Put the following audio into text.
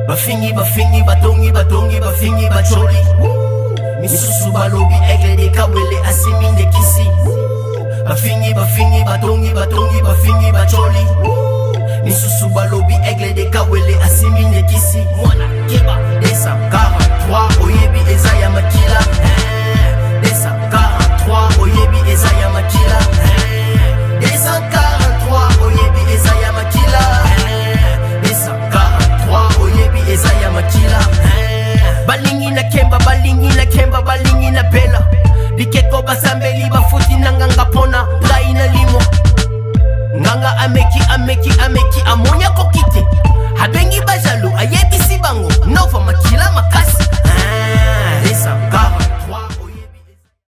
Bafingi, bafingi, batongi, batongi, bafingi, bacholi. Misusu balobi aigle de kawele asiminde kisi. Bafingi, bafingi, batongi, batongi, bafingi, bacholi. Misusu balobi aigle de kawele asiminde kisi. Mwana keba, desa, 43, oyebi eza ya makila.